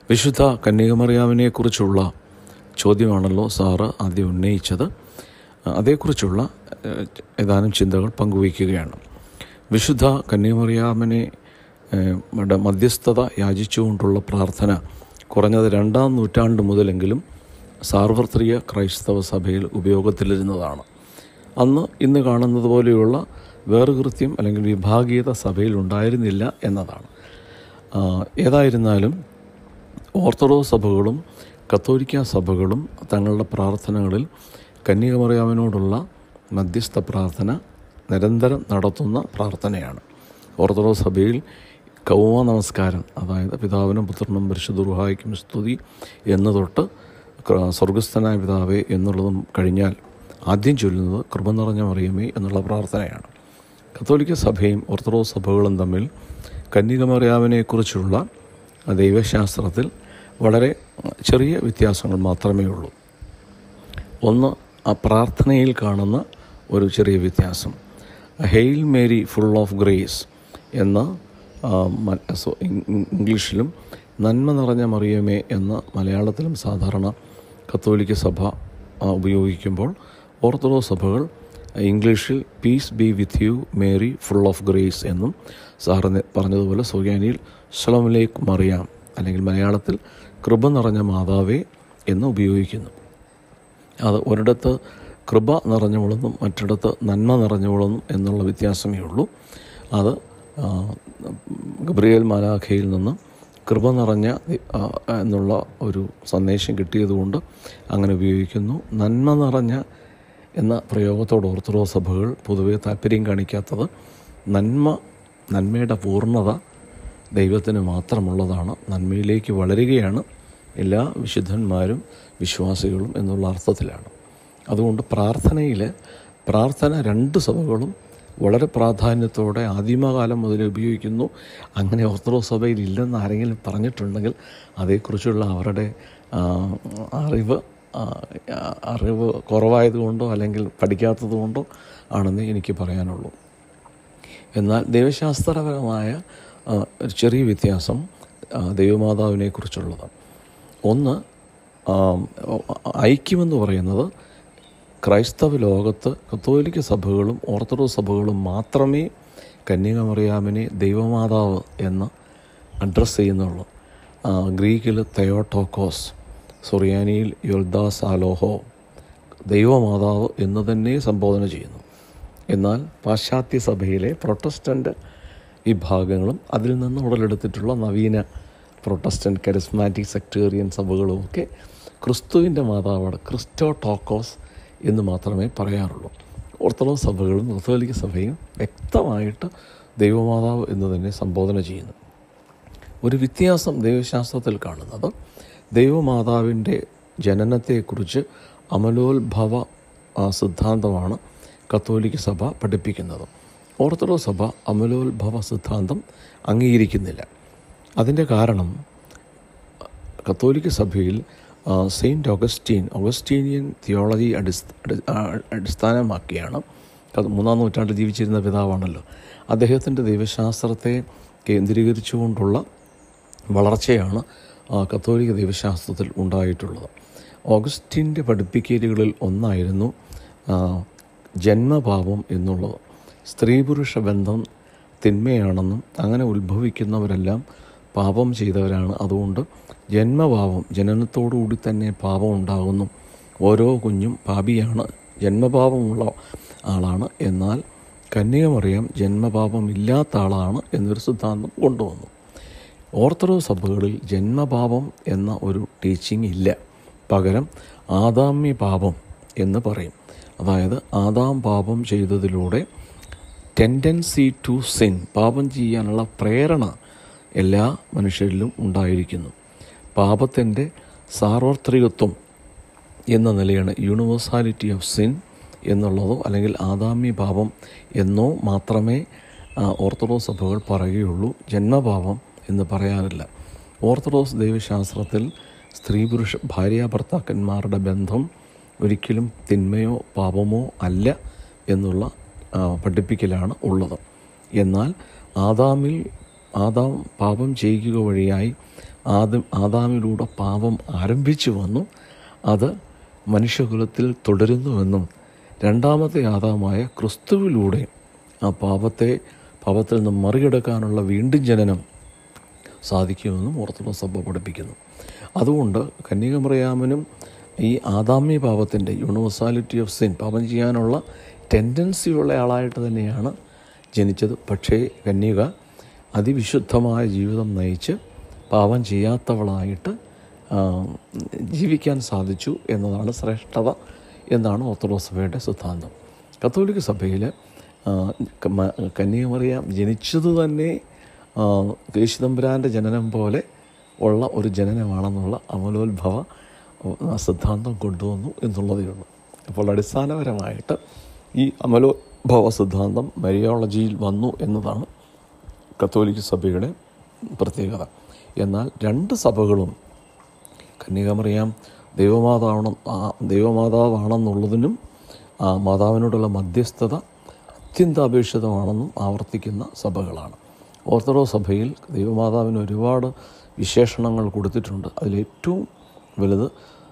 വിശുദ്ധ കന്യകമറിയാമിനെക്കുറിച്ചുള്ള ചോദ്യമാണല്ലോ സാറ് ആദ്യം ഉന്നയിച്ചത്. അതേക്കുറിച്ചുള്ള ഏതാനും ചിന്തകൾ പങ്കുവയ്ക്കുകയാണ്. വിശുദ്ധ കന്യകമറിയാമിനെ മധ്യസ്ഥത യാചിച്ചുകൊണ്ടുള്ള പ്രാർത്ഥന കുറഞ്ഞത് 2-ാം നൂറ്റാണ്ട് മുതലെങ്കിലും സാർവത്രിക ക്രൈസ്തവ സഭയിൽ ഉപയോഗത്തിലിരുന്നതാണ്. ഇന്ന് കാണുന്നത് പോലെയുള്ള വേർകൃത്യം അല്ലെങ്കിൽ വിഭാഗീയത സഭയിൽ ഉണ്ടായിരുന്നില്ല എന്നതാണ്. ഏതായിരുന്നാലും ഓർത്തഡോക്സ് സഭകളും കത്തോലിക്ക സഭകളും തങ്ങളുടെ പ്രാർത്ഥനകളിൽ കന്യകമറിയാമിനോടുള്ള മധ്യസ്ഥ പ്രാർത്ഥന നിരന്തരം നടത്തുന്ന പ്രാർത്ഥനയാണ്. ഓർത്തഡോക്സ് സഭയിൽ കൗമ നമസ്കാരം, അതായത് പിതാവിനും പുത്രനും പരിശുദ്ധ റൂഹായ്ക്കും സ്തുതി എന്ന് തൊട്ട് സ്വർഗസ്ഥനായ പിതാവേ എന്നുള്ളതും കഴിഞ്ഞാൽ ആദ്യം ചൊല്ലുന്നത് കൃപ നിറഞ്ഞ മറിയമേ എന്നുള്ള പ്രാർത്ഥനയാണ്. കത്തോലിക്ക സഭയും ഓർത്തഡോക്സ് സഭകളും തമ്മിൽ കന്യകമറിയാമിനെക്കുറിച്ചുള്ള ദൈവശാസ്ത്രത്തിൽ വളരെ ചെറിയ വ്യത്യാസങ്ങൾ മാത്രമേ ഉള്ളൂ. ഒന്ന്, ആ പ്രാർത്ഥനയിൽ കാണുന്ന ഒരു ചെറിയ വ്യത്യാസം. Hail Mary full of grace എന്ന ഇംഗ്ലീഷിലും നന്മ നിറഞ്ഞ മറിയമേ എന്ന മലയാളത്തിലും സാധാരണ കത്തോലിക്ക സഭ ഉപയോഗിക്കുമ്പോൾ ഓർത്തഡോക്സ് സഭകൾ ഇംഗ്ലീഷിൽ peace be with you Mary full of grace എന്നും സാറിന് പറഞ്ഞതുപോലെ സുറിയാനിയിൽ ശലോമിലേക്ക് മറിയാം അല്ലെങ്കിൽ മലയാളത്തിൽ കൃപ നിറഞ്ഞ മാതാവേ എന്ന് ഉപയോഗിക്കുന്നു. അത് ഒരിടത്ത് കൃപ നിറഞ്ഞവളെന്നും മറ്റിടത്ത് നന്മ നിറഞ്ഞവളെന്നും എന്നുള്ള വ്യത്യാസമേ ഉള്ളൂ. അത് ഗബ്രിയേൽ മാലാഖയിൽ നിന്ന് കൃപ നിറഞ്ഞ എന്നുള്ള ഒരു സന്ദേശം കിട്ടിയതുകൊണ്ട് അങ്ങനെ ഉപയോഗിക്കുന്നു. നന്മ നിറഞ്ഞ എന്ന പ്രയോഗത്തോട് ഓർത്തഡോക്സ് സഭകൾ പൊതുവെ താല്പര്യം കാണിക്കാത്തത് നന്മയുടെ പൂർണ്ണത ദൈവത്തിന് മാത്രമുള്ളതാണ്. നന്മയിലേക്ക് വളരുകയാണ് എല്ലാ വിശുദ്ധന്മാരും വിശ്വാസികളും എന്നുള്ള അർത്ഥത്തിലാണ്. അതുകൊണ്ട് പ്രാർത്ഥന രണ്ട് സഭകളും വളരെ പ്രാധാന്യത്തോടെ ആദിമകാലം മുതൽ ഉപയോഗിക്കുന്നു. അങ്ങനെ ഓർത്തഡോക്സ് സഭയിൽ ഇല്ലെന്ന് ആരെങ്കിലും പറഞ്ഞിട്ടുണ്ടെങ്കിൽ അതേക്കുറിച്ചുള്ള അവരുടെ അറിവ് കുറവായതുകൊണ്ടോ അല്ലെങ്കിൽ പഠിക്കാത്തത് കൊണ്ടോ ആണെന്ന് എനിക്ക് പറയാനുള്ളൂ. എന്നാൽ ദൈവശാസ്ത്രപരമായ ഒരു ചെറിയ വ്യത്യാസം ദൈവമാതാവിനെക്കുറിച്ചുള്ളത്. ഒന്ന്, ഐക്യമെന്ന് പറയുന്നത് ക്രൈസ്തവ ലോകത്ത് കത്തോലിക്ക സഭകളും ഓർത്തഡോക്സ് സഭകളും മാത്രമേ കന്യകമറിയാമിനെ ദൈവമാതാവ് എന്ന് അഡ്രസ്സ് ചെയ്യുന്നുള്ളൂ. ഗ്രീക്കിൽ തെയോട്ടോക്കോസ്, സുറിയാനിയിൽ യൊൽദാസ് ആലോഹോ, ദൈവമാതാവ് എന്ന് തന്നെ സംബോധന ചെയ്യുന്നു. എന്നാൽ പാശ്ചാത്യ സഭയിലെ പ്രൊട്ടസ്റ്റൻ്റ് വിഭാഗങ്ങളും അതിൽ നിന്ന് ഉടലെടുത്തിട്ടുള്ള നവീന പ്രൊട്ടസ്റ്റൻ്റ് കരിസ്മാറ്റിക് സെക്ടേറിയൻ സഭകളുമൊക്കെ ക്രിസ്തുവിൻ്റെ മാതാവാണ്, ക്രിസ്റ്റോടോക്കോസ് എന്ന് മാത്രമേ പറയാറുള്ളൂ. ഓർത്തഡോക്സ് സഭകളും കത്തോലിക്ക സഭയും വ്യക്തമായിട്ട് ദൈവമാതാവ് എന്ന് തന്നെ സംബോധന ചെയ്യുന്നു. ഒരു വ്യത്യാസം ദൈവശാസ്ത്രത്തിൽ കാണുന്നത് ദൈവമാതാവിൻ്റെ ജനനത്തെക്കുറിച്ച് അമലോത്ഭവ സിദ്ധാന്തമാണ് കത്തോലിക്ക സഭ പഠിപ്പിക്കുന്നത്. ഓർത്തഡോക്സ് സഭ അമലോത്ഭവ സിദ്ധാന്തം അംഗീകരിക്കുന്നില്ല. അതിൻ്റെ കാരണം കത്തോലിക്ക സഭയിൽ സെയിൻറ്റ് ഓഗസ്റ്റീനിയൻ തിയോളജി അടിസ്ഥാനമാക്കിയാണ്. 3-ാം നൂറ്റാണ്ടിൽ ജീവിച്ചിരുന്ന പിതാവാണല്ലോ. അദ്ദേഹത്തിൻ്റെ ദൈവശാസ്ത്രത്തെ കേന്ദ്രീകരിച്ചുകൊണ്ടുള്ള വളർച്ചയാണ് കത്തോലിക്ക ദൈവശാസ്ത്രത്തിൽ ഉണ്ടായിട്ടുള്ളത്. ഓഗസ്റ്റീൻ്റെ പഠിപ്പിക്കലുകളിൽ ഒന്നായിരുന്നു ജന്മപാപം എന്നുള്ളത്. സ്ത്രീ പുരുഷ ബന്ധം തിന്മയാണെന്നും അങ്ങനെ ഉത്ഭവിക്കുന്നവരെല്ലാം പാപം ചെയ്തവരാണ്, അതുകൊണ്ട് ജനനത്തോടുകൂടി തന്നെ പാപം ഉണ്ടാകുന്നു, ഓരോ കുഞ്ഞും പാപിയാണ്, ജന്മപാപമുള്ള ആളാണ്. എന്നാൽ കന്യകമറിയാം ജന്മപാപം ഇല്ലാത്ത ആളാണ് എന്നൊരു സിദ്ധാന്തം കൊണ്ടുവന്നു. ഓർത്തഡോക്സ് സഭകളിൽ ജന്മപാപം എന്ന ഒരു ടീച്ചിങ് ഇല്ല. പകരം ആദാമ്യ പാപം എന്ന് പറയും. അതായത് ആദാം പാപം ചെയ്തതിലൂടെ ടെൻഡൻസി ടു സിൻ, പാപം ചെയ്യാനുള്ള പ്രേരണ എല്ലാ മനുഷ്യരിലും ഉണ്ടായിരിക്കുന്നു. പാപത്തിൻ്റെ സാർവത്രികത്വം എന്ന നിലയാണ് യൂണിവേഴ്സാലിറ്റി ഓഫ് സിൻ എന്നുള്ളതോ അല്ലെങ്കിൽ ആദാമ്യ പാപം എന്നോ മാത്രമേ ഓർത്തഡോക്സ് സഭകൾ പറയുകയുള്ളൂ. ജന്മപാപം എന്ന് പറയാറില്ല. ഓർത്തഡോക്സ് ദൈവശാസ്ത്രത്തിൽ സ്ത്രീ പുരുഷ ഭാര്യാഭർത്താക്കന്മാരുടെ ബന്ധം ഒരിക്കലും തിന്മയോ പാപമോ അല്ല എന്നുള്ള പഠിപ്പിക്കലാണ് ഉള്ളത്. എന്നാൽ ആദാം പാപം ചെയ്യുക വഴിയായി ആദാമിലൂടെ പാപം ആരംഭിച്ചു വന്നു, അത് മനുഷ്യകുലത്തിൽ തുടരുന്നുവെന്നും രണ്ടാമത്തെ ആദാമായ ക്രിസ്തുവിലൂടെ ആ പാപത്തിൽ നിന്ന് മറികടക്കാനുള്ള വീണ്ടും ജനനം സാധിക്കുമെന്നും ഓർത്തഡോക്സ് സഭ പഠിപ്പിക്കുന്നു. അതുകൊണ്ട് കന്യകമറിയാമനും ഈ ആദാമ്യ പാപത്തിൻ്റെ യൂണിവേഴ്സാലിറ്റി ഓഫ് സിൻ, പാപം ചെയ്യാനുള്ള ടെൻഡൻസിയുള്ള ആളായിട്ട് തന്നെയാണ് ജനിച്ചത്. പക്ഷേ കന്യക അതിവിശുദ്ധമായ ജീവിതം നയിച്ച് പാപം ചെയ്യാത്തവളായിട്ട് ജീവിക്കാൻ സാധിച്ചു എന്നതാണ് ശ്രേഷ്ഠത എന്നാണ് ഓർത്തഡോക്സ് സഭയുടെ സിദ്ധാന്തം. കത്തോലിക്ക സഭയിൽ കന്യകമറിയാം ജനിച്ചത് തന്നെ യേശുതമ്പുരാൻ്റെ ജനനം പോലെ ഉള്ള ഒരു ജനനമാണെന്നുള്ള അമലോത്ഭവ സിദ്ധാന്തം കൊണ്ടുവന്നു എന്നുള്ളതേ ഉള്ളൂ. അപ്പോൾ അടിസ്ഥാനപരമായിട്ട് ഈ അമലോത്ഭവ സിദ്ധാന്തം മരിയോളജിയിൽ വന്നു എന്നതാണ് കത്തോലിക്ക സഭയുടെ പ്രത്യേകത. എന്നാൽ രണ്ട് സഭകളും കന്യകമറിയാം ദൈവമാതാവാണെന്നുള്ളതിനും മാതാവിനോടുള്ള മധ്യസ്ഥത അത്യന്താപേക്ഷിതമാണെന്നും ആവർത്തിക്കുന്ന സഭകളാണ്. ഓർത്തഡോക്സ് സഭയിൽ ദൈവമാതാവിന് ഒരുപാട് വിശേഷണങ്ങൾ കൊടുത്തിട്ടുണ്ട്. അതിലേറ്റവും വലുത്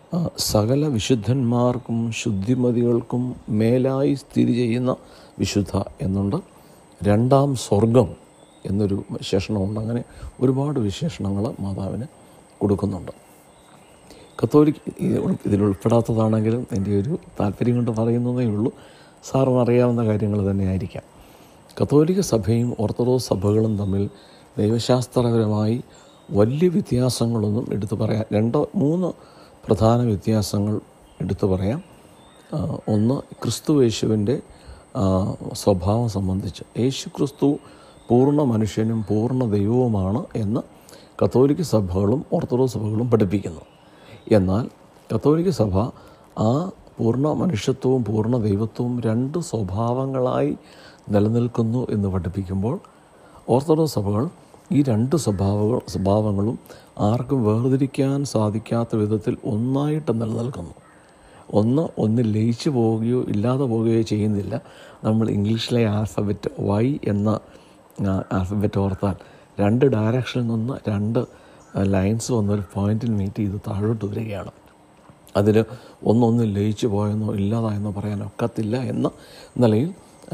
സകല വിശുദ്ധന്മാർക്കും ശുദ്ധിമതികൾക്കും മേലായി സ്ഥിതി ചെയ്യുന്ന വിശുദ്ധ എന്നുണ്ട്. രണ്ടാം സ്വർഗം എന്നൊരു വിശേഷണമുണ്ട്. അങ്ങനെ ഒരുപാട് വിശേഷണങ്ങൾ മാതാവിന് കൊടുക്കുന്നുണ്ട്. കത്തോലിക്ക ഇതിലുൾപ്പെടാത്തതാണെങ്കിലും എൻ്റെ ഒരു താല്പര്യം കൊണ്ട് പറയുന്നതേ ഉള്ളൂ. സാറിന് അറിയാവുന്ന കാര്യങ്ങൾ തന്നെ ആയിരിക്കാം. കത്തോലിക്ക സഭയും ഓർത്തഡോക്സ് സഭകളും തമ്മിൽ ദൈവശാസ്ത്രപരമായി വലിയ വ്യത്യാസങ്ങളൊന്നും എടുത്തു പറയാം. 2-3 പ്രധാന വ്യത്യാസങ്ങൾ എടുത്തു പറയാം. ഒന്ന്, യേശുവിൻ്റെ സ്വഭാവം സംബന്ധിച്ച്. യേശു ക്രിസ്തു പൂർണ്ണ മനുഷ്യനും പൂർണ്ണ ദൈവവുമാണ് എന്ന് കത്തോലിക്ക സഭകളും ഓർത്തഡോക്സ് സഭകളും പഠിപ്പിക്കുന്നു. എന്നാൽ കത്തോലിക്ക സഭ ആ പൂർണ്ണ മനുഷ്യത്വവും പൂർണ്ണ ദൈവത്വവും 2 സ്വഭാവങ്ങളായി നിലനിൽക്കുന്നു എന്ന് പഠിപ്പിക്കുമ്പോൾ ഓർത്തഡോക്സ് സഭകൾ ഈ 2 സ്വഭാവങ്ങളും ആർക്കും വേർതിരിക്കാൻ സാധിക്കാത്ത വിധത്തിൽ ഒന്നായിട്ട് നിലനിൽക്കുന്നു. ഒന്ന് ലയിച്ചു പോവുകയോ ഇല്ലാതെ പോവുകയോ ചെയ്യുന്നില്ല. നമ്മൾ ഇംഗ്ലീഷിലെ ആൽഫബറ്റ് Y എന്ന ആൽഫബറ്റ് ഓർത്താൽ 2 ഡയറക്ഷനിൽ നിന്ന് 2 ലൈൻസ് വന്നൊരു പോയിന്റിൽ മീറ്റ് ചെയ്ത് താഴോട്ട് വരികയാണ്. അതിൽ ഒന്നൊന്ന് ലയിച്ചു പോയെന്നോ ഇല്ലാതായെന്നോ പറയാൻ ഒക്കത്തില്ല എന്ന നിലയിൽ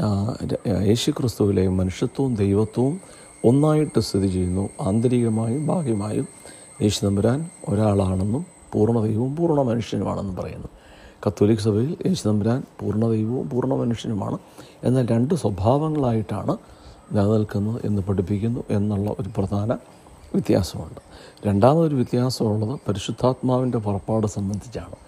യേശു ക്രിസ്തുവിലെ മനുഷ്യത്വവും ദൈവത്വവും ഒന്നായിട്ട് സ്ഥിതി ചെയ്യുന്നു. ആന്തരികമായും ബാഹ്യമായും യേശു തമ്പുരാൻ ഒരാളാണെന്നും പൂർണ്ണ ദൈവവും പൂർണ്ണ മനുഷ്യനുമാണെന്നും പറയുന്നു. കത്തോലിക്ക സഭയിൽ യേശു തമ്പുരാൻ പൂർണ്ണ ദൈവവും പൂർണ്ണ മനുഷ്യനുമാണ്, എന്നാൽ 2 സ്വഭാവങ്ങളായിട്ടാണ് നിലനിൽക്കുന്നത് എന്ന് പഠിപ്പിക്കുന്നു എന്നുള്ള ഒരു പ്രധാന വ്യത്യാസമുണ്ട്. രണ്ടാമതൊരു വ്യത്യാസമുള്ളത് പരിശുദ്ധാത്മാവിൻ്റെ പുറപ്പാട് സംബന്ധിച്ചാണ്.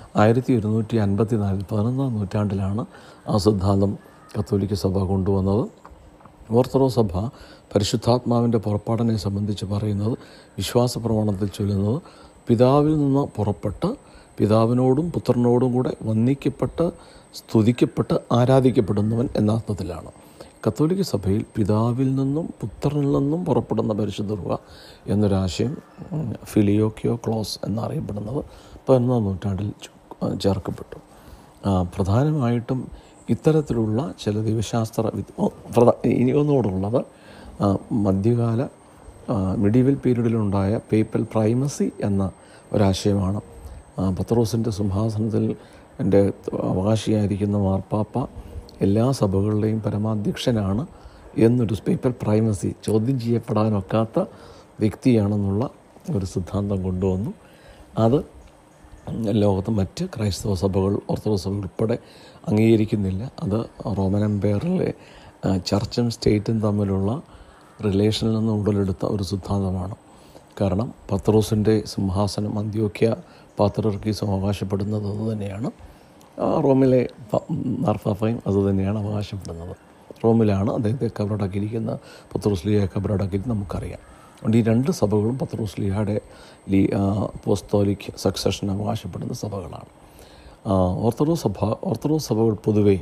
1154 11-ാം നൂറ്റാണ്ടിലാണ് ആ സിദ്ധാന്തം കത്തോലിക്ക സഭ കൊണ്ടുവന്നത്. ഓർത്തഡോക്സ് സഭ പരിശുദ്ധാത്മാവിൻ്റെ പുറപ്പാടിനെ സംബന്ധിച്ച് പറയുന്നത്, വിശ്വാസ പ്രമാണത്തിൽ ചൊല്ലുന്നത്, പിതാവിൽ നിന്ന് പുറപ്പെട്ട് പിതാവിനോടും പുത്രനോടും കൂടെ വന്ദിക്കപ്പെട്ട് സ്തുതിക്കപ്പെട്ട് ആരാധിക്കപ്പെടുന്നവൻ എന്ന അർത്ഥത്തിലാണ്. കത്തോലിക്ക സഭയിൽ പിതാവിൽ നിന്നും പുത്രനിൽ നിന്നും പുറപ്പെടുന്ന പരിശുദ്ധ റൂഹ എന്നൊരാശയം ഫിലിയോക്കിയോ ക്ലോസ് എന്നറിയപ്പെടുന്നത് 11-ാം നൂറ്റാണ്ടിൽ ചേർക്കപ്പെട്ടു. പ്രധാനമായിട്ടും ഇത്തരത്തിലുള്ള ചില ദൈവശാസ്ത്ര ഇനി ഒന്നുകൂടുള്ളത് മധ്യകാല മിഡീവൽ പീരീഡിലുണ്ടായ പേപ്പൽ പ്രൈമസി എന്ന ഒരാശയമാണ്. പത്രോസിൻ്റെ സിംഹാസനത്തിൽ എൻ്റെ അവകാശിയായിരിക്കുന്ന മാർപ്പാപ്പ എല്ലാ സഭകളുടെയും പരമാധ്യക്ഷനാണ് എന്നൊരു പേപ്പൽ പ്രൈമസി, ചോദ്യം ചെയ്യപ്പെടാനൊക്കാത്ത വ്യക്തിയാണെന്നുള്ള ഒരു സിദ്ധാന്തം കൊണ്ടുവന്നു. അത് ലോകത്ത് മറ്റ് ക്രൈസ്തവ സഭകൾ ഓർത്തഡോക്സ് സഭ ഉൾപ്പെടെ അംഗീകരിക്കുന്നില്ല. അത് റോമൻ എംപയറിലെ ചർച്ചും സ്റ്റേറ്റും തമ്മിലുള്ള റിലേഷനിൽ നിന്ന് ഉടലെടുത്ത ഒരു സിദ്ധാന്തമാണ്. കാരണം പത്രോസിൻ്റെ സിംഹാസനം അന്ത്യോക്യ പാത്രിയർക്കീസും അവകാശപ്പെടുന്നത് അതുതന്നെയാണ്. റോമിലെ മാർപ്പാപ്പയും അതുതന്നെയാണ് അവകാശപ്പെടുന്നത്. റോമിലാണ് അദ്ദേഹത്തെ കബറടക്കിയിരിക്കുന്ന, പത്രോസ്ലീഹയെ കബറടക്കിയിട്ട് നമുക്കറിയാം. അതുകൊണ്ട് ഈ 2 സഭകളും പത്രോസ്ലീഹയുടെ അപ്പോസ്തോലിക് സക്സഷൻ അവകാശപ്പെടുന്ന സഭകളാണ്. ഓർത്തഡോക്സ് സഭകൾ പൊതുവെ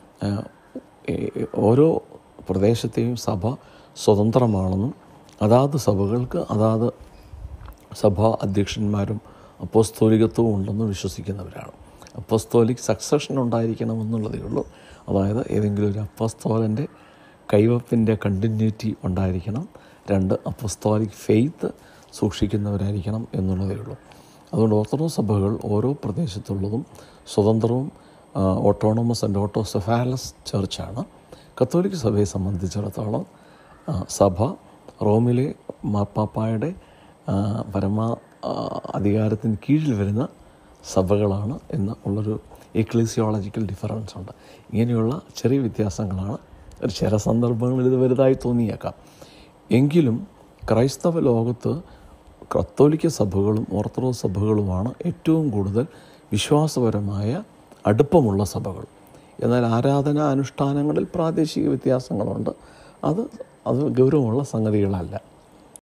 ഓരോ പ്രദേശത്തെയും സഭ സ്വതന്ത്രമാണെന്നും അതാത് സഭകൾക്ക് അതാത് സഭാ അധ്യക്ഷന്മാരും അപ്പോസ്തോലികത്വവും ഉണ്ടെന്ന് വിശ്വസിക്കുന്നവരാണ്. അപ്പോസ്തോലിക് സക്സഷൻ ഉണ്ടായിരിക്കണമെന്നുള്ളതേ ഉള്ളൂ. അതായത് ഏതെങ്കിലും ഒരു അപ്പോസ്തോലൻ്റെ കൈവപ്പിൻ്റെ കണ്ടിന്യൂറ്റി ഉണ്ടായിരിക്കണം. 2, അപ്പോസ്തോലിക് ഫെയ്ത്ത് സൂക്ഷിക്കുന്നവരായിരിക്കണം എന്നുള്ളതേ ഉള്ളൂ. അതുകൊണ്ട് ഓർത്തഡോക്സ് സഭകൾ ഓരോ പ്രദേശത്തുള്ളതും സ്വതന്ത്രവും ഓട്ടോണമസ് ആൻഡ് ഓട്ടോസെഫാലസ് ചർച്ചാണ്. കത്തോലിക്ക സഭയെ സംബന്ധിച്ചിടത്തോളം സഭ റോമിലെ മാർപ്പാപ്പായുടെ പരമാ അധികാരത്തിന് കീഴിൽ വരുന്ന സഭകളാണ് എന്ന് ഉള്ളൊരു എക്ലീസിയോളജിക്കൽ ഡിഫറൻസ് ഉണ്ട്. ഇങ്ങനെയുള്ള ചെറിയ വ്യത്യാസങ്ങളാണ്. ചില സന്ദർഭങ്ങളിൽ ഇത് വലുതായി തോന്നിയേക്കാം. എങ്കിലും ക്രൈസ്തവ ലോകത്ത് കത്തോലിക്ക സഭകളും ഓർത്തഡോക്സ് സഭകളുമാണ് ഏറ്റവും കൂടുതൽ വിശ്വാസപരമായ അടുപ്പമുള്ള സഭകൾ. എന്നാൽ ആരാധനാ അനുഷ്ഠാനങ്ങളിൽ പ്രാദേശിക വ്യത്യാസങ്ങളുണ്ട്. അത് ഗൗരവമുള്ള സംഗതികളല്ല.